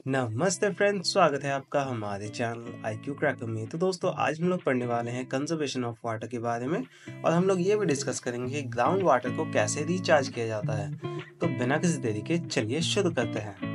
नमस्ते फ्रेंड्स, स्वागत है आपका हमारे चैनल IQ क्रैकर में। तो दोस्तों, आज हम लोग पढ़ने वाले हैं कंजर्वेशन ऑफ वाटर के बारे में और हम लोग ये भी डिस्कस करेंगे कि ग्राउंड वाटर को कैसे रिचार्ज किया जाता है। तो बिना किसी देरी के चलिए शुरू करते हैं।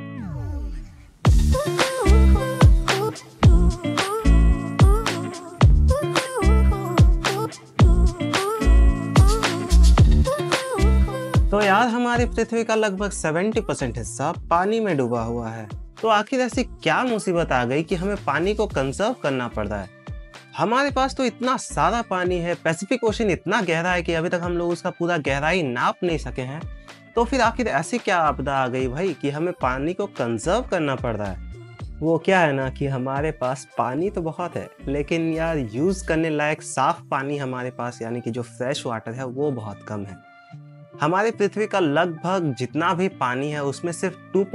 तो यार, हमारी पृथ्वी का लगभग 70% हिस्सा पानी में डूबा हुआ है। तो आखिर ऐसी क्या मुसीबत आ गई कि हमें पानी को कंजर्व करना पड़ रहा है। हमारे पास तो इतना सारा पानी है, पैसिफिक ओशन इतना गहरा है कि अभी तक हम लोग उसका पूरा गहराई नाप नहीं सके हैं। तो फिर आखिर ऐसी क्या आपदा आ गई भाई कि हमें पानी को कंजर्व करना पड़ रहा है। वो क्या है ना कि हमारे पास पानी तो बहुत है, लेकिन यार यूज करने लायक साफ पानी हमारे पास यानी कि जो फ्रेश वाटर है वो बहुत कम है। हमारी पृथ्वी का लगभग जितना भी पानी है उसमें सिर्फ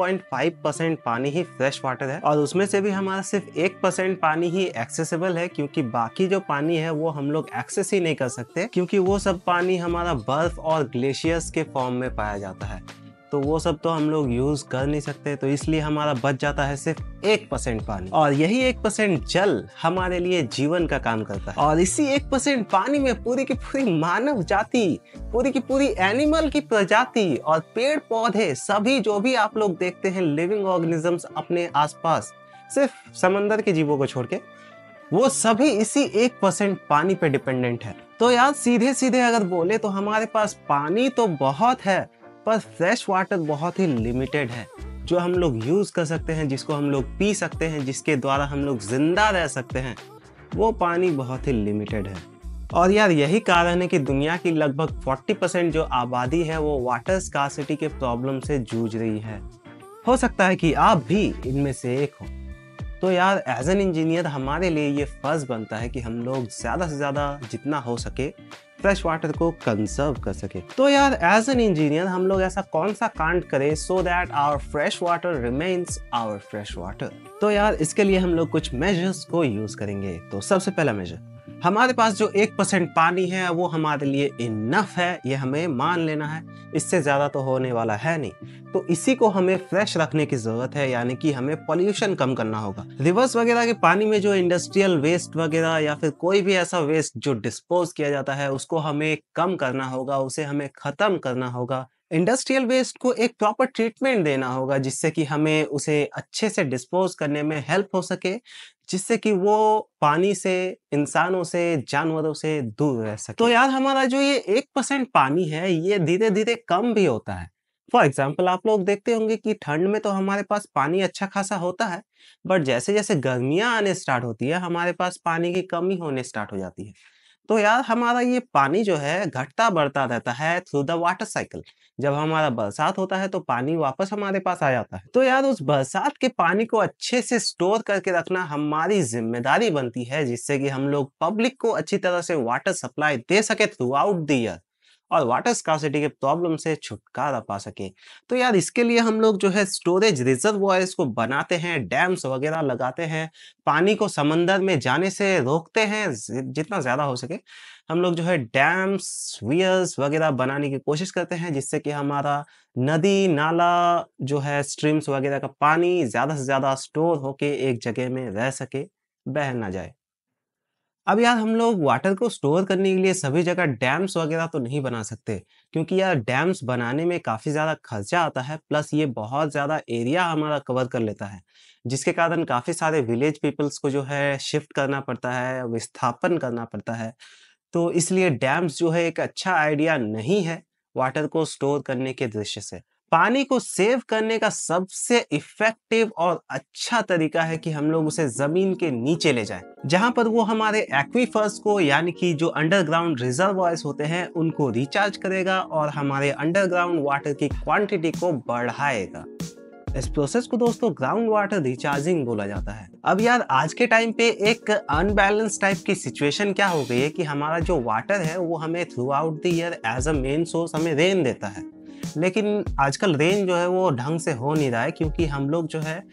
2.5% पानी ही फ्रेश वाटर है और उसमें से भी हमारा सिर्फ 1% पानी ही एक्सेसिबल है, क्योंकि बाकी जो पानी है वो हम लोग एक्सेस ही नहीं कर सकते, क्योंकि वो सब पानी हमारा बर्फ और ग्लेशियर्स के फॉर्म में पाया जाता है। तो वो सब तो हम लोग यूज कर नहीं सकते, तो इसलिए हमारा बच जाता है सिर्फ 1% पानी। और यही 1% जल हमारे लिए जीवन का काम करता है। और इसी 1% पानी में पूरी की पूरी मानव जाति, पूरी की पूरी एनिमल की प्रजाति और पेड़ पौधे, सभी जो भी आप लोग देखते हैं लिविंग ऑर्गेनिजम्स अपने आसपास, सिर्फ समंदर के जीवों को छोड़ के, वो सभी इसी 1% पानी पे डिपेंडेंट है। तो यार सीधे सीधे अगर बोले तो हमारे पास पानी तो बहुत है, पर फ्रेश वाटर बहुत ही लिमिटेड है, जो हम लोग यूज कर सकते हैं, जिसको हम लोग पी सकते हैं, जिसके द्वारा हम लोग जिंदा रह सकते हैं, वो पानी बहुत ही लिमिटेड है। और यार यही कारण है कि दुनिया की लगभग 40% जो आबादी है वो वाटर स्कार्सिटी के प्रॉब्लम से जूझ रही है। हो सकता है कि आप भी इनमें से एक हो। तो यार एज एन इंजीनियर हमारे लिए ये फर्ज बनता है कि हम लोग ज़्यादा से ज़्यादा जितना हो सके फ्रेश वाटर को कंजर्व कर सके। तो यार एज एन इंजीनियर हम लोग ऐसा कौन सा कांड करें so that our fresh water remains our fresh water. तो यार इसके लिए हम लोग कुछ मेजर्स को यूज करेंगे। तो सबसे पहला मेजर, हमारे पास जो 1% पानी है वो हमारे लिए इनफ है, ये हमें मान लेना है, इससे ज्यादा तो होने वाला है नहीं। तो इसी को हमें फ्रेश रखने की जरूरत है, यानी कि हमें पॉल्यूशन कम करना होगा। रिवर्स वगैरह के पानी में जो इंडस्ट्रियल वेस्ट वगैरह या फिर कोई भी ऐसा वेस्ट जो डिस्पोज किया जाता है उसको हमें कम करना होगा, उसे हमें खत्म करना होगा। इंडस्ट्रियल वेस्ट को एक प्रॉपर ट्रीटमेंट देना होगा जिससे कि हमें उसे अच्छे से डिस्पोज करने में हेल्प हो सके, जिससे कि वो पानी से, इंसानों से, जानवरों से दूर रह सके। तो यार हमारा जो ये 1% पानी है ये धीरे धीरे कम भी होता है। फॉर एग्जाम्पल आप लोग देखते होंगे कि ठंड में तो हमारे पास पानी अच्छा खासा होता है, बट जैसे जैसे गर्मियां आने स्टार्ट होती है हमारे पास पानी की कमी होने स्टार्ट हो जाती है। तो यार हमारा ये पानी जो है घटता बढ़ता रहता है थ्रू द वाटर साइकिल। जब हमारा बरसात होता है तो पानी वापस हमारे पास आ जाता है। तो यार उस बरसात के पानी को अच्छे से स्टोर करके रखना हमारी जिम्मेदारी बनती है, जिससे कि हम लोग पब्लिक को अच्छी तरह से वाटर सप्लाई दे सके थ्रू आउट द ईयर और वाटर स्कार्सिटी के प्रॉब्लम से छुटकारा पा सके। तो यार इसके लिए हम लोग जो है स्टोरेज रिजर्वॉयर्स को बनाते हैं, डैम्स वगैरह लगाते हैं, पानी को समंदर में जाने से रोकते हैं जितना ज्यादा हो सके। हम लोग जो है डैम्स, वियर्स वगैरह बनाने की कोशिश करते हैं, जिससे कि हमारा नदी नाला जो है, स्ट्रीम्स वगैरह का पानी ज्यादा से ज्यादा स्टोर होके एक जगह में रह सके, बह ना जाए। अब यार हम लोग वाटर को स्टोर करने के लिए सभी जगह डैम्स वगैरह तो नहीं बना सकते, क्योंकि यार डैम्स बनाने में काफ़ी ज़्यादा खर्चा आता है, प्लस ये बहुत ज़्यादा एरिया हमारा कवर कर लेता है, जिसके कारण काफ़ी सारे विलेज पीपल्स को जो है शिफ्ट करना पड़ता है, विस्थापन करना पड़ता है। तो इसलिए डैम्स जो है एक अच्छा आइडिया नहीं है वाटर को स्टोर करने के दृश्य से। पानी को सेव करने का सबसे इफेक्टिव और अच्छा तरीका है कि हम लोग उसे जमीन के नीचे ले जाएं, जहां पर वो हमारे एक्वीफर्स को यानी कि जो अंडरग्राउंड रिजर्वॉयर्स होते हैं उनको रिचार्ज करेगा और हमारे अंडरग्राउंड वाटर की क्वांटिटी को बढ़ाएगा। इस प्रोसेस को दोस्तों ग्राउंड वाटर रिचार्जिंग बोला जाता है। अब यार आज के टाइम पे एक अनबैलेंस टाइप की सिचुएशन क्या हो गई है कि हमारा जो वाटर है वो हमें throughout the year as a main source हमें रेन देता है, लेकिन आजकल रेन जो है वो ढंग से हो नहीं रहा है, क्योंकि हम लोग जो है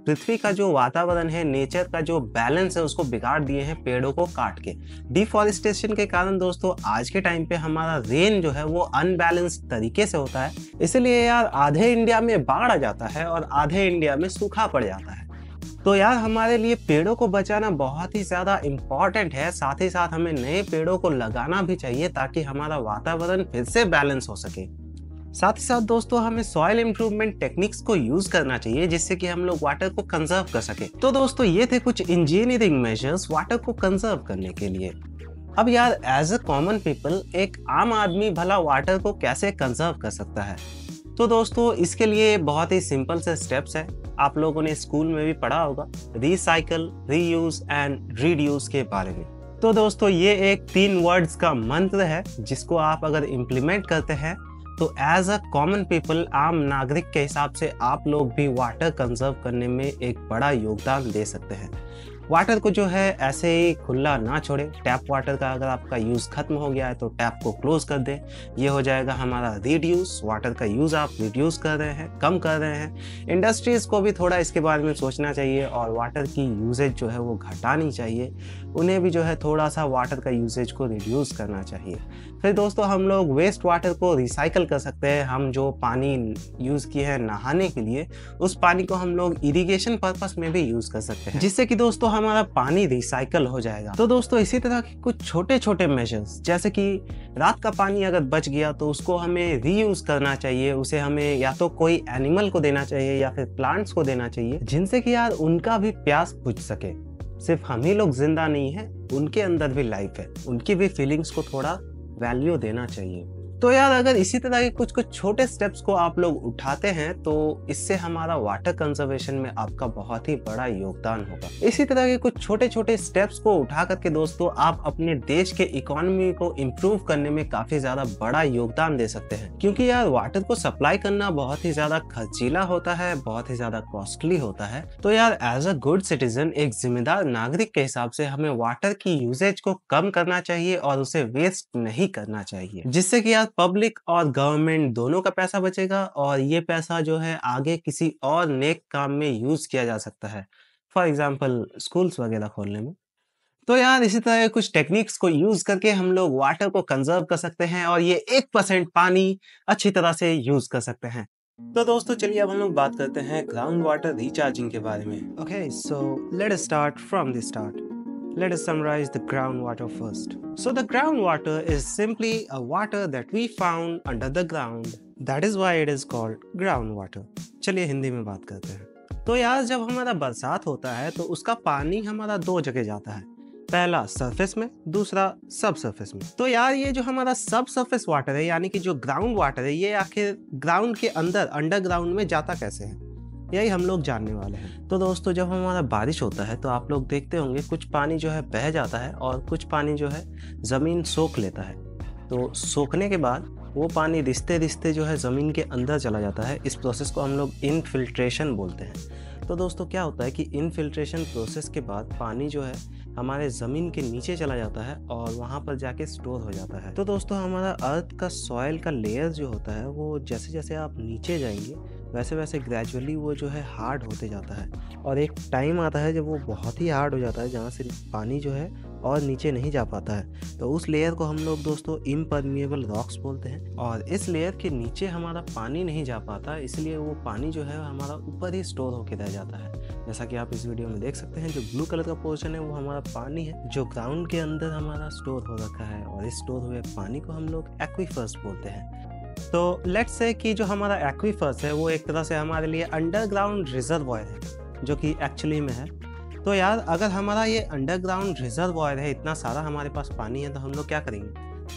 पृथ्वी का जो वातावरण है, नेचर का जो बैलेंस है, उसको बिगाड़ दिए हैं पेड़ों को काट के। डिफॉरेस्टेशन के कारण दोस्तों आज के टाइम पे हमारा रेन जो है वो अनबैलेंस्ड तरीके से होता है। इसलिए यार आधे इंडिया में बाढ़ आ जाता है और आधे इंडिया में सूखा पड़ जाता है। तो यार हमारे लिए पेड़ों को बचाना बहुत ही ज़्यादा इम्पॉर्टेंट है। साथ ही साथ हमें नए पेड़ों को लगाना भी चाहिए ताकि हमारा वातावरण फिर से बैलेंस हो सके। साथ ही साथ दोस्तों हमें सॉइल इम्प्रूवमेंट टेक्निक्स को यूज करना चाहिए जिससे कि हम लोग वाटर को कंजर्व कर सके। तो दोस्तों ये थे कुछ इंजीनियरिंग मेजर्स वाटर को कंजर्व करने के लिए। अब यार एज अ कॉमन पीपल, एक आम आदमी भला वाटर को कैसे कंजर्व कर सकता है? तो दोस्तों इसके लिए बहुत ही सिंपल से स्टेप्स है। आप लोगों ने स्कूल में भी पढ़ा होगा रिसाइकल, रीयूज एंड रिड्यूस के बारे में। तो दोस्तों ये एक 3 वर्ड्स का मंत्र है जिसको आप अगर इम्प्लीमेंट करते हैं तो एज अ कॉमन पीपल, आम नागरिक के हिसाब से आप लोग भी वाटर कंजर्व करने में एक बड़ा योगदान दे सकते हैं। वाटर को जो है ऐसे ही खुला ना छोड़े। टैप वाटर का अगर आपका यूज़ खत्म हो गया है तो टैप को क्लोज कर दें। ये हो जाएगा हमारा रिड्यूस। वाटर का यूज़ आप रिड्यूस कर रहे हैं, कम कर रहे हैं। इंडस्ट्रीज़ को भी थोड़ा इसके बारे में सोचना चाहिए और वाटर की यूजेज जो है वो घटानी चाहिए। उन्हें भी जो है थोड़ा सा वाटर का यूजेज को रिड्यूस करना चाहिए। फिर दोस्तों हम लोग वेस्ट वाटर को रिसाइकल कर सकते हैं। हम जो पानी यूज़ किए हैं नहाने के लिए, उस पानी को हम लोग इरिगेशन पर्पस में भी यूज़ कर सकते हैं, जिससे कि दोस्तों हमारा पानी रिसाइकल हो जाएगा। तो दोस्तों इसी तरह के कुछ छोटे छोटे मेजर्स, जैसे कि रात का पानी अगर बच गया तो उसको हमें रीयूज करना चाहिए। उसे हमें या तो कोई एनिमल को देना चाहिए या फिर प्लांट्स को देना चाहिए, जिनसे कि यार उनका भी प्यास बुझ सके। सिर्फ हम ही लोग जिंदा नहीं है, उनके अंदर भी लाइफ है, उनकी भी फीलिंग्स को थोड़ा वैल्यू देना चाहिए। तो यार अगर इसी तरह के कुछ कुछ छोटे स्टेप्स को आप लोग उठाते हैं तो इससे हमारा वाटर कंजर्वेशन में आपका बहुत ही बड़ा योगदान होगा। इसी तरह के कुछ छोटे छोटे स्टेप्स को उठा करके दोस्तों आप अपने देश के इकोनॉमी को इम्प्रूव करने में काफी ज्यादा बड़ा योगदान दे सकते हैं। क्योंकि यार वाटर को सप्लाई करना बहुत ही ज्यादा खर्चीला होता है, बहुत ही ज्यादा कॉस्टली होता है। तो यार एज अ गुड सिटीजन, एक जिम्मेदार नागरिक के हिसाब से हमें वाटर की यूजेज को कम करना चाहिए और उसे वेस्ट नहीं करना चाहिए, जिससे कि यार पब्लिक और गवर्नमेंट दोनों का पैसा बचेगा और ये पैसा जो है आगे किसी और नेक काम में यूज किया जा सकता है, फॉर एग्जांपल स्कूल्स वगैरह खोलने में। तो यार इसी तरह कुछ टेक्निक्स को यूज करके हम लोग वाटर को कंजर्व कर सकते हैं और ये 1% पानी अच्छी तरह से यूज कर सकते हैं। तो दोस्तों चलिए अब हम लोग बात करते हैं ग्राउंड वाटर रिचार्जिंग के बारे में। Okay, so let us start from the start. Let us summarize the groundwater first. So the groundwater is simply a water that we found under the ground. That is why it is called groundwater. चलिए हिंदी में बात करते हैं। तो यार जब हमारा बरसात होता है तो उसका पानी हमारा 2 जगह जाता है। पहला सरफेस में, दूसरा सब सरफेस में। तो यार ये जो हमारा सब सरफेस वाटर है, यानी कि जो ग्राउंड वाटर है, ये आखिर ग्राउंड के अंदर अंडरग्राउंड में जाता कैसे है, यही हम लोग जानने वाले हैं। तो दोस्तों जब हमारा बारिश होता है तो आप लोग देखते होंगे कुछ पानी जो है बह जाता है और कुछ पानी जो है ज़मीन सोख लेता है। तो सोखने के बाद वो पानी रिश्ते रिश्ते जो है ज़मीन के अंदर चला जाता है। इस प्रोसेस को हम लोग इनफिल्ट्रेशन बोलते हैं। तो दोस्तों क्या होता है कि इनफिल्ट्रेशन प्रोसेस के बाद पानी जो है हमारे ज़मीन के नीचे चला जाता है और वहाँ पर जाके स्टोर हो जाता है। तो दोस्तों हमारा अर्थ का सॉइल का लेयर जो होता है वो जैसे जैसे आप नीचे जाएंगे वैसे वैसे ग्रेजुअली वो जो है हार्ड होते जाता है और एक टाइम आता है जब वो बहुत ही हार्ड हो जाता है, जहाँ से पानी जो है और नीचे नहीं जा पाता है। तो उस लेयर को हम लोग दोस्तों इम्परमिएबल रॉक्स बोलते हैं और इस लेयर के नीचे हमारा पानी नहीं जा पाता, इसलिए वो पानी जो है हमारा ऊपर ही स्टोर होकर रह जाता है। जैसा कि आप इस वीडियो में देख सकते हैं, जो ब्लू कलर का पोर्शन है वो हमारा पानी है जो ग्राउंड के अंदर हमारा स्टोर हो रखा है और इस स्टोर हुए पानी को हम लोग एक्वीफर्स बोलते हैं। तो लेट्स से कि जो हमारा एक्वीफर्स है वो एक तरह से हमारे लिए अंडरग्राउंड रिजर्वॉयर है, जो कि एक्चुअली में है। तो यार अगर हमारा ये अंडरग्राउंड रिजर्वॉयर है, इतना सारा हमारे पास पानी है, तो हम लोग क्या करेंगे?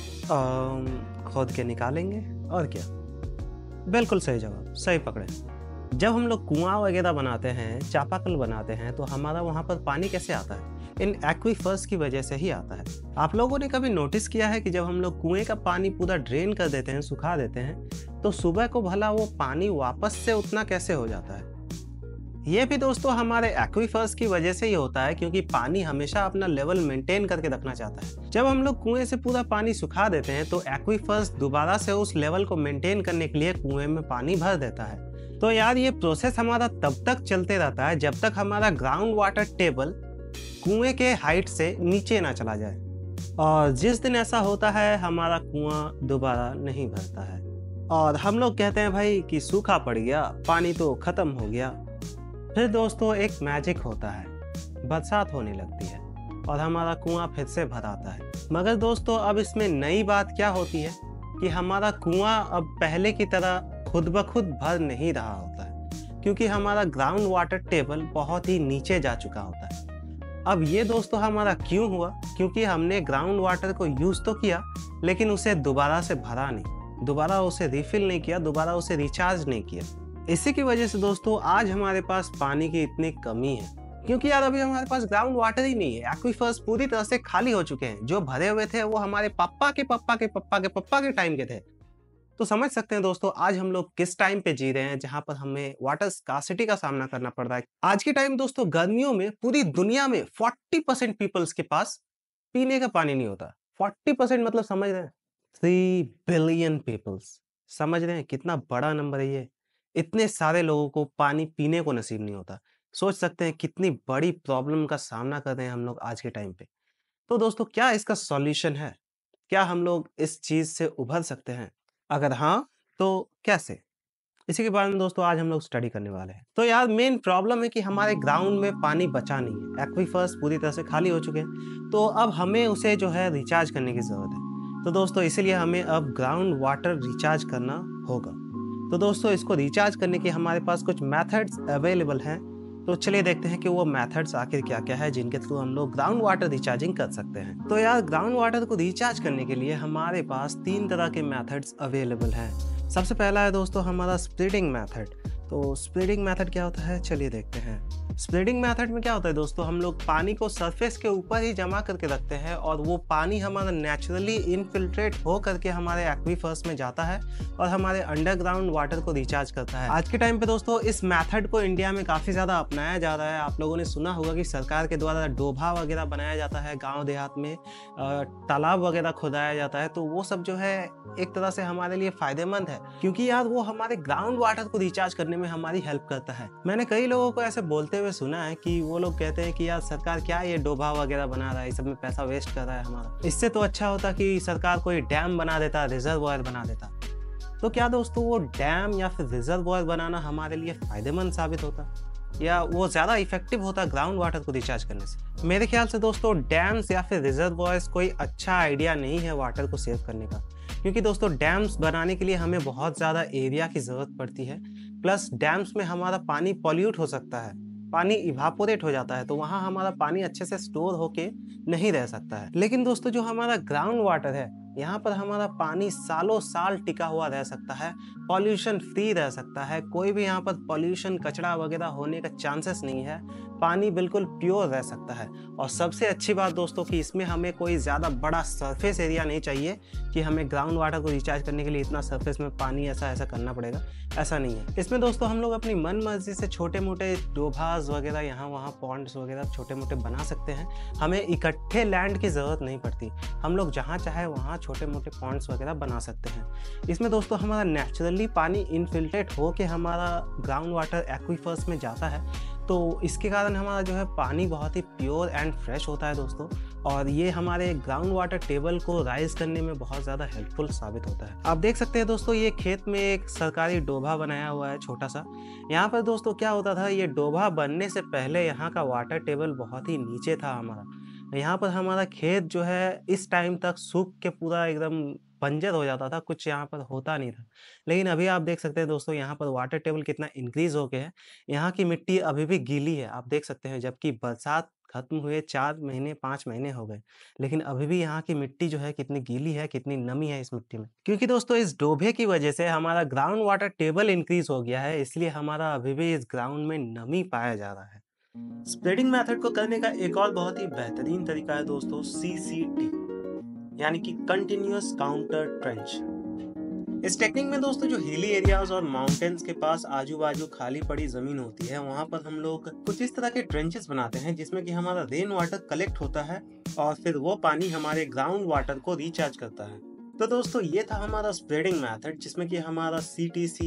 खोद के निकालेंगे और क्या। बिल्कुल सही जवाब, सही पकड़े। जब हम लोग कुआं वगैरह बनाते हैं, चापाकल बनाते हैं, तो हमारा वहाँ पर पानी कैसे आता है? इन एक्वीफर्स की वजह से ही आता है। आप लोगों ने कभी नोटिस किया है कि जब हम लोग कुएं का पानी पूरा ड्रेन कर देते हैं, सुखा देते हैं, तो सुबह को भला वो पानी वापस से उतना कैसे हो जाता है? ये भी दोस्तों हमारे एक्वीफर्स की वजह से ही होता है, क्योंकि पानी हमेशा अपना लेवल मेंटेन करके रखना चाहता है। जब हम लोग कुएं से पूरा पानी सुखा देते हैं तो एक्वीफर्स दोबारा से उस लेवल को मेंटेन करने के लिए कुएं में पानी भर देता है। तो यार ये प्रोसेस हमारा तब तक चलते रहता है जब तक हमारा ग्राउंड वाटर टेबल कुएं के हाइट से नीचे ना चला जाए, और जिस दिन ऐसा होता है हमारा कुआं दोबारा नहीं भरता है और हम लोग कहते हैं भाई कि सूखा पड़ गया, पानी तो खत्म हो गया। फिर दोस्तों एक मैजिक होता है, बरसात होने लगती है और हमारा कुआं फिर से भर आता है। मगर दोस्तों अब इसमें नई बात क्या होती है कि हमारा कुआं अब पहले की तरह खुद ब खुद भर नहीं रहा होता है, क्योंकि हमारा ग्राउंड वाटर टेबल बहुत ही नीचे जा चुका होता है। अब ये दोस्तों हमारा क्यों हुआ? क्योंकि हमने ग्राउंड वाटर को यूज तो किया लेकिन उसे दोबारा से भरा नहीं, दोबारा उसे रिफिल नहीं किया, दोबारा उसे रिचार्ज नहीं किया। इसी की वजह से दोस्तों आज हमारे पास पानी की इतनी कमी है, क्योंकि यार अभी हमारे पास ग्राउंड वाटर ही नहीं है। एक्वीफर्स पूरी तरह से खाली हो चुके हैं, जो भरे हुए थे वो हमारे पापा के पापा के पापा के पापा के टाइम के थे। तो समझ सकते हैं दोस्तों आज हम लोग किस टाइम पे जी रहे हैं जहां पर हमें वाटर स्कार्सिटी का सामना करना पड़ रहा है। आज के टाइम दोस्तों गर्मियों में पूरी दुनिया में 40% पीपल्स के पास पीने का पानी नहीं होता। 40% मतलब समझ रहे हैं, 3 बिलियन पीपल्स। समझ रहे हैं कितना बड़ा नंबर है ये? इतने सारे लोगों को पानी पीने को नसीब नहीं होता। सोच सकते हैं कितनी बड़ी प्रॉब्लम का सामना कर रहे हैं हम लोग आज के टाइम पे। तो दोस्तों क्या इसका सॉल्यूशन है? क्या हम लोग इस चीज से उभर सकते हैं? अगर हाँ तो कैसे? इसी के बारे में दोस्तों आज हम लोग स्टडी करने वाले हैं। तो यार मेन प्रॉब्लम है कि हमारे ग्राउंड में पानी बचा नहीं है, एक्वीफर्स पूरी तरह से खाली हो चुके हैं। तो अब हमें उसे जो है रिचार्ज करने की जरूरत है। तो दोस्तों इसीलिए हमें अब ग्राउंड वाटर रिचार्ज करना होगा। तो दोस्तों इसको रिचार्ज करने के हमारे पास कुछ मेथड्स अवेलेबल हैं। तो चलिए देखते हैं कि वो मेथड्स आखिर क्या क्या है जिनके थ्रू हम लोग ग्राउंड वाटर रिचार्जिंग कर सकते हैं। तो यार ग्राउंड वाटर को रिचार्ज करने के लिए हमारे पास 3 तरह के मेथड्स अवेलेबल हैं। सबसे पहला है दोस्तों हमारा स्प्लिटिंग मेथड। तो स्प्लिटिंग मेथड क्या होता है चलिए देखते हैं। स्प्लिटिंग मेथड में क्या होता है दोस्तों, हम लोग पानी को सरफेस के ऊपर ही जमा करके रखते हैं और वो पानी हमारा नेचुरली इनफिल्ट्रेट हो करके हमारे एक्वीफर्स में जाता है और हमारे अंडरग्राउंड वाटर को रिचार्ज करता है। आज के टाइम पे दोस्तों इस मेथड को इंडिया में काफ़ी ज़्यादा अपनाया जा रहा है। आप लोगों ने सुना होगा कि सरकार के द्वारा डोभा वगैरह बनाया जाता है, गाँव देहात में तालाब वगैरह खुदाया जाता है। तो वो सब जो है एक तरह से हमारे लिए फ़ायदेमंद है, क्योंकि यार वो हमारे ग्राउंड वाटर को रिचार्ज करने में हमारी हेल्प करता है। मैंने कई लोगों को ऐसे बोलते हुए सुना है कि वो लोग कहते हैं कि यार सरकार क्या ये डोभा वगैरह बना रहा है, इस सब में पैसा वेस्ट कर रहा है हमारा, इससे तो अच्छा होता कि सरकार कोई डैम बना देता, रिजर्वॉयर बना देता। तो क्या दोस्तों वो डैम या फिर रिजर्वॉयर बनाना हमारे लिए फायदेमंद साबित होता या वो ज़्यादा इफेक्टिव होता ग्राउंड वाटर को रिचार्ज करने से? मेरे ख्याल से दोस्तों डैम्स या फिर रिजर्वॉयर्स कोई अच्छा आइडिया नहीं है वाटर को सेव करने का, क्योंकि दोस्तों डैम्स बनाने के लिए हमें बहुत ज़्यादा एरिया की ज़रूरत पड़ती है। प्लस डैम्स में हमारा पानी पॉल्यूट हो सकता है, पानी इवापोरेट हो जाता है, तो वहाँ हमारा पानी अच्छे से स्टोर होके नहीं रह सकता है। लेकिन दोस्तों जो हमारा ग्राउंड वाटर है, यहाँ पर हमारा पानी सालों साल टिका हुआ रह सकता है, पॉल्यूशन फ्री रह सकता है, कोई भी यहाँ पर पॉल्यूशन कचरा वगैरह होने का चांसेस नहीं है, पानी बिल्कुल प्योर रह सकता है। और सबसे अच्छी बात दोस्तों कि इसमें हमें कोई ज़्यादा बड़ा सरफेस एरिया नहीं चाहिए कि हमें ग्राउंड वाटर को रिचार्ज करने के लिए इतना सरफेस में पानी ऐसा करना पड़ेगा, ऐसा नहीं है। इसमें दोस्तों हम लोग अपनी मन मर्जी से छोटे मोटे डोभास वगैरह यहाँ वहाँ पॉन्ड्स वगैरह छोटे मोटे बना सकते हैं। हमें इकट्ठे लैंड की ज़रूरत नहीं पड़ती, हम लोग जहाँ चाहे वहाँ छोटे मोटे पॉन्ड्स वगैरह बना सकते हैं। इसमें दोस्तों हमारा नेचुरली पानी इनफिल्ट्रेट हो के हमारा ग्राउंड वाटर एक्वीफर्स में जाता है, तो इसके कारण हमारा जो है पानी बहुत ही प्योर एंड फ्रेश होता है दोस्तों, और ये हमारे ग्राउंड वाटर टेबल को राइज करने में बहुत ज़्यादा हेल्पफुल साबित होता है। आप देख सकते हैं दोस्तों ये खेत में एक सरकारी डोभा बनाया हुआ है छोटा सा। यहाँ पर दोस्तों क्या होता था, ये डोभा बनने से पहले यहाँ का वाटर टेबल बहुत ही नीचे था हमारा। यहाँ पर हमारा खेत जो है इस टाइम तक सूख के पूरा एकदम बंजर हो जाता था, कुछ यहाँ पर होता नहीं था। लेकिन अभी आप देख सकते हैं दोस्तों यहाँ पर वाटर टेबल कितना इंक्रीज हो गया है। यहाँ की मिट्टी अभी भी गीली है, आप देख सकते हैं, जबकि बरसात खत्म हुए 4 महीने 5 महीने हो गए, लेकिन अभी भी यहाँ की मिट्टी जो है कितनी गीली है, कितनी नमी है इस मिट्टी में। क्योंकि दोस्तों इस डोभे की वजह से हमारा ग्राउंड वाटर टेबल इंक्रीज हो गया है, इसलिए हमारा अभी भी इस ग्राउंड में नमी पाया जा रहा है। स्प्रेडिंग मेथड को करने का एक और बहुत ही बेहतरीन तरीका है दोस्तों CCT, यानी कि कंटिन्यूअस काउंटर ट्रेंच। इस टेक्निक में दोस्तों जो हिली एरियाज और माउंटेन्स के पास आजू बाजू खाली पड़ी जमीन होती है, वहां पर हम लोग कुछ इस तरह के ट्रेंचेस बनाते हैं जिसमें कि हमारा रेन वाटर कलेक्ट होता है और फिर वो पानी हमारे ग्राउंड वाटर को रिचार्ज करता है। तो दोस्तों ये था हमारा स्प्रेडिंग मेथड, जिसमें कि हमारा CTC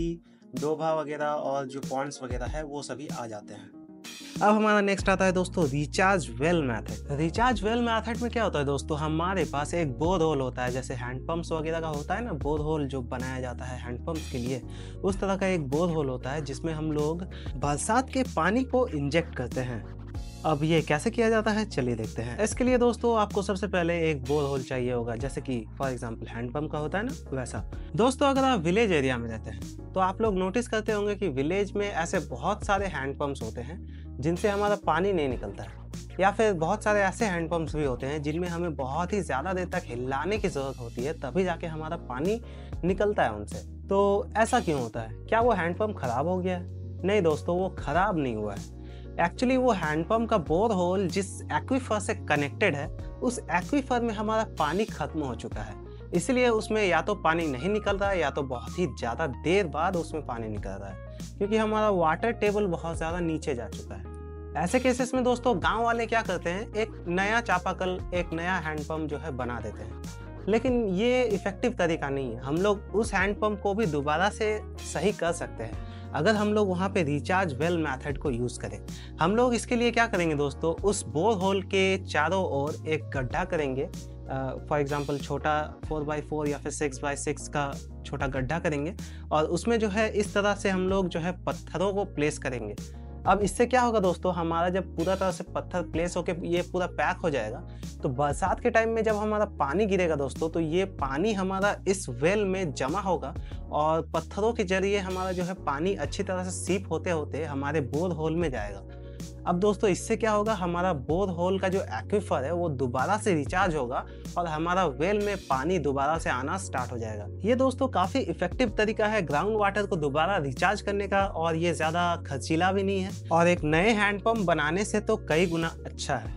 डोभा वगैरह और जो पॉन्ड्स वगैरह है वो सभी आ जाते हैं। अब हमारा नेक्स्ट आता है दोस्तों recharge well method. Recharge well method में क्या होता है दोस्तों, हमारे पास एक बोर होल होता है, जैसे हैंडपम्प्स वगैरह का होता है ना, बोर होल जो बनाया जाता है हैंडपम्प्स के लिए, उस तरह का एक बोर होल होता है जिसमें हम लोग बरसात के पानी को इंजेक्ट करते हैं। अब ये कैसे किया जाता है चलिए देखते हैं। इसके लिए दोस्तों आपको सबसे पहले एक बोर होल चाहिए होगा, जैसे कि फॉर एग्जांपल हैंडपंप का होता है ना वैसा। दोस्तों अगर आप विलेज एरिया में रहते हैं तो आप लोग नोटिस करते होंगे कि विलेज में ऐसे बहुत सारे हैंडपंप्स होते हैं जिनसे हमारा पानी नहीं निकलता है, या फिर बहुत सारे ऐसे हैंडपंप्स भी होते हैं जिनमें हमें बहुत ही ज़्यादा देर तक हिलाने की ज़रूरत होती है तभी जाके हमारा पानी निकलता है उनसे। तो ऐसा क्यों होता है? क्या वो हैंडपंप ख़राब हो गया है? नहीं दोस्तों, वो ख़राब नहीं हुआ है। एक्चुअली वो हैंडपंप का बोर होल जिस एक्वीफर से कनेक्टेड है उस एक्वीफर में हमारा पानी खत्म हो चुका है, इसलिए उसमें या तो पानी नहीं निकल रहा है या तो बहुत ही ज़्यादा देर बाद उसमें पानी निकल रहा है, क्योंकि हमारा वाटर टेबल बहुत ज़्यादा नीचे जा चुका है। ऐसे केसेस में दोस्तों गांव वाले क्या करते हैं, एक नया चापाकल, एक नया हैंडपंप जो है बना देते हैं, लेकिन ये इफ़ेक्टिव तरीका नहीं है। हम लोग उस हैंडपंप को भी दोबारा से सही कर सकते हैं अगर हम लोग वहाँ पे रिचार्ज वेल मेथड को यूज़ करें। हम लोग इसके लिए क्या करेंगे दोस्तों, उस बोर होल के चारों ओर एक गड्ढा करेंगे, फॉर एग्जांपल छोटा 4x4 या फिर 6x6 का छोटा गड्ढा करेंगे, और उसमें जो है इस तरह से हम लोग जो है पत्थरों को प्लेस करेंगे। अब इससे क्या होगा दोस्तों, हमारा जब पूरा तरह से पत्थर प्लेस होके ये पूरा पैक हो जाएगा तो बरसात के टाइम में जब हमारा पानी गिरेगा दोस्तों तो ये पानी हमारा इस वेल में जमा होगा और पत्थरों के जरिए हमारा जो है पानी अच्छी तरह से सीप होते होते हमारे बोर होल में जाएगा। अब दोस्तों इससे क्या होगा, हमारा बोर होल का जो एक्वीफर है वो दोबारा से रिचार्ज होगा और हमारा वेल में पानी दोबारा से आना स्टार्ट हो जाएगा। ये दोस्तों काफ़ी इफेक्टिव तरीका है ग्राउंड वाटर को दोबारा रिचार्ज करने का, और ये ज़्यादा खर्चीला भी नहीं है और एक नए हैंडपंप बनाने से तो कई गुना अच्छा है।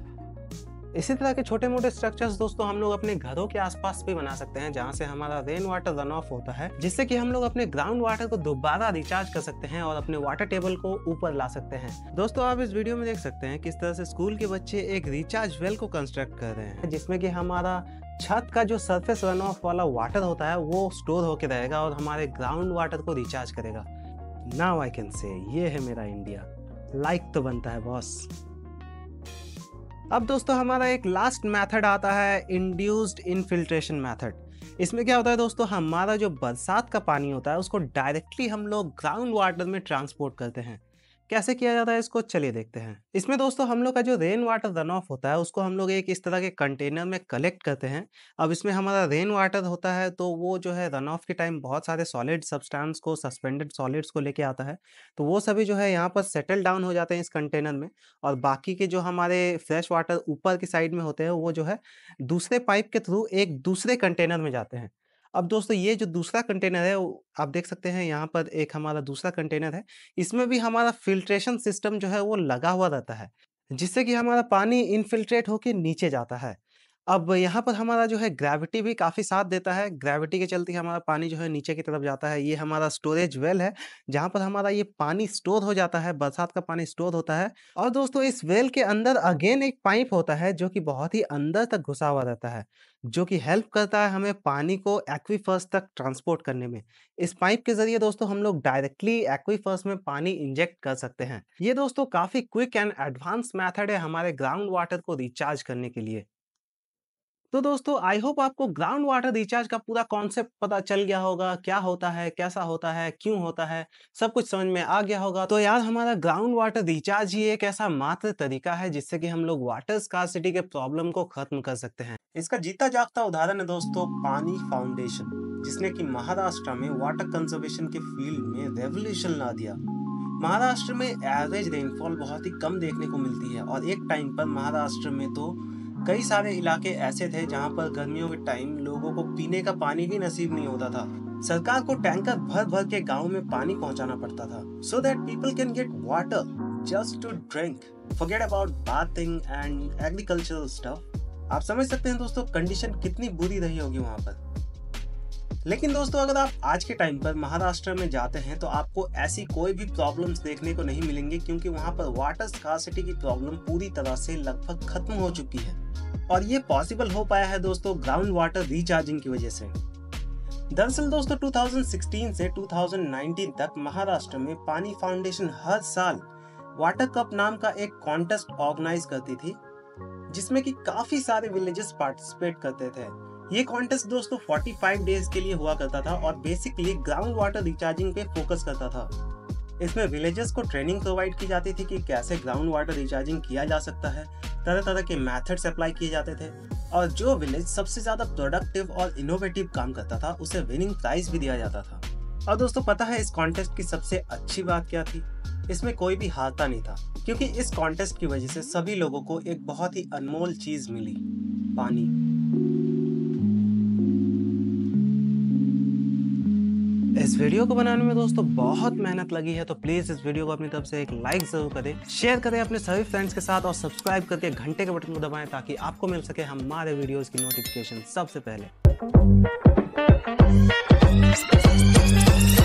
इसी तरह के छोटे मोटे स्ट्रक्चर्स दोस्तों हम लोग अपने घरों के आसपास भी बना सकते हैं, जहां से हमारा रेन वाटर रन ऑफ होता है, जिससे कि हम लोग अपने ग्राउंड वाटर को दोबारा रिचार्ज कर सकते हैं और अपने वाटर टेबल को ऊपर ला सकते हैं। दोस्तों आप इस वीडियो में देख सकते हैं किस तरह से स्कूल के बच्चे एक रिचार्ज वेल को कंस्ट्रक्ट कर रहे हैं, जिसमें कि हमारा छत का जो सरफेस रन ऑफ वाला वाटर होता है वो स्टोर होकर रहेगा और हमारे ग्राउंड वाटर को रिचार्ज करेगा। नाउ आई कैन से ये है मेरा इंडिया, लाइक तो बनता है बॉस। अब दोस्तों हमारा एक लास्ट मेथड आता है इंड्यूस्ड इनफिल्ट्रेशन मेथड। इसमें क्या होता है दोस्तों, हमारा जो बरसात का पानी होता है उसको डायरेक्टली हम लोग ग्राउंड वाटर में ट्रांसपोर्ट करते हैं। कैसे किया जाता है इसको चलिए देखते हैं। इसमें दोस्तों हम लोग का जो रेन वाटर रन ऑफ होता है उसको हम लोग एक इस तरह के कंटेनर में कलेक्ट करते हैं। अब इसमें हमारा रेन वाटर होता है तो वो जो है रन ऑफ के टाइम बहुत सारे सॉलिड सब्सटेंस को, सस्पेंडेड सॉलिड्स को लेके आता है, तो वो सभी जो है यहाँ पर सेटल डाउन हो जाते हैं इस कंटेनर में, और बाकी के जो हमारे फ्रेश वाटर ऊपर की साइड में होते हैं वो जो है दूसरे पाइप के थ्रू एक दूसरे कंटेनर में जाते हैं। अब दोस्तों ये जो दूसरा कंटेनर है आप देख सकते हैं यहाँ पर एक हमारा दूसरा कंटेनर है, इसमें भी हमारा फिल्ट्रेशन सिस्टम जो है वो लगा हुआ रहता है, जिससे कि हमारा पानी इनफिल्ट्रेट होके नीचे जाता है। अब यहाँ पर हमारा जो है ग्रेविटी भी काफ़ी साथ देता है, ग्रेविटी के चलते हमारा पानी जो है नीचे की तरफ जाता है। ये हमारा स्टोरेज वेल है जहाँ पर हमारा ये पानी स्टोर हो जाता है, बरसात का पानी स्टोर होता है। और दोस्तों इस वेल के अंदर अगेन एक पाइप होता है जो कि बहुत ही अंदर तक घुसा हुआ रहता है, जो कि हेल्प करता है हमें पानी को एक्वीफर्स तक ट्रांसपोर्ट करने में। इस पाइप के ज़रिए दोस्तों हम लोग डायरेक्टली एक्वीफर्स में पानी इंजेक्ट कर सकते हैं। ये दोस्तों काफ़ी क्विक एंड एडवांस मेथड है हमारे ग्राउंड वाटर को रिचार्ज करने के लिए। तो दोस्तों आई होप आपको ग्राउंड वाटर रिचार्ज का पूरा कॉन्सेप्ट पता चल गया होगा, क्या होता है, कैसा होता है, क्यों होता है, सब कुछ समझ में आ गया होगा। तो यार हमारा ग्राउंड वाटर रिचार्ज ही एक ऐसा मात्र तरीका है जिससे कि हम लोग वाटर स्कार्सिटी के प्रॉब्लम को खत्म कर सकते हैं। इसका जीता जागता उदाहरण है दोस्तों पानी फाउंडेशन, जिसने कि महाराष्ट्र में वाटर कंजर्वेशन के फील्ड में रेवोल्यूशन ला दिया। महाराष्ट्र में एवरेज रेनफॉल बहुत ही कम देखने को मिलती है और एक टाइम पर महाराष्ट्र में तो कई सारे इलाके ऐसे थे जहां पर गर्मियों के टाइम लोगों को पीने का पानी भी नसीब नहीं होता था। सरकार को टैंकर भर भर के गांव में पानी पहुंचाना पड़ता था, so that people can get water just to drink, forget about bathing and agricultural stuff. आप समझ सकते हैं दोस्तों कंडीशन कितनी बुरी रही होगी वहां पर। लेकिन दोस्तों अगर आप आज के टाइम पर महाराष्ट्र में जाते हैं तो आपको ऐसी कोई भी प्रॉब्लम्स देखने को नहीं मिलेंगे, क्योंकि वहां पर वाटर स्कार्सिटी की प्रॉब्लम पूरी तरह से लगभग खत्म हो चुकी है। और ये पॉसिबल हो पाया है दोस्तों ग्राउंड वाटर रिचार्जिंग की वजह से। दरअसल दोस्तों 2016 से 2019 तक महाराष्ट्र में पानी फाउंडेशन हर साल वाटर कप नाम का एक कॉन्टेस्ट ऑर्गेनाइज करती थी, जिसमें कि काफी सारे विलेजेस पार्टिसिपेट करते थे। ये कॉन्टेस्ट दोस्तों 45 डेज के लिए हुआ करता था और बेसिकली ग्राउंड वाटर रिचार्जिंग पे फोकस करता था। इसमें विलेजेस को ट्रेनिंग प्रोवाइड की जाती थी कि कैसे ग्राउंड वाटर रिचार्जिंग किया जा सकता है। तरह तरह के मेथड्स अप्लाई किए जाते थे और जो विलेज सबसे ज्यादा प्रोडक्टिव और इनोवेटिव काम करता था उसे विनिंग प्राइज भी दिया जाता था। और दोस्तों पता है इस कॉन्टेस्ट की सबसे अच्छी बात क्या थी? इसमें कोई भी हारता नहीं था, क्योंकि इस कॉन्टेस्ट की वजह से सभी लोगों को एक बहुत ही अनमोल चीज मिली, पानी। इस वीडियो को बनाने में दोस्तों बहुत मेहनत लगी है, तो प्लीज इस वीडियो को अपनी तरफ से एक लाइक जरूर करें, शेयर करें अपने सभी फ्रेंड्स के साथ और सब्सक्राइब करके घंटे के बटन को दबाएं ताकि आपको मिल सके हमारे वीडियोस की नोटिफिकेशन सबसे पहले।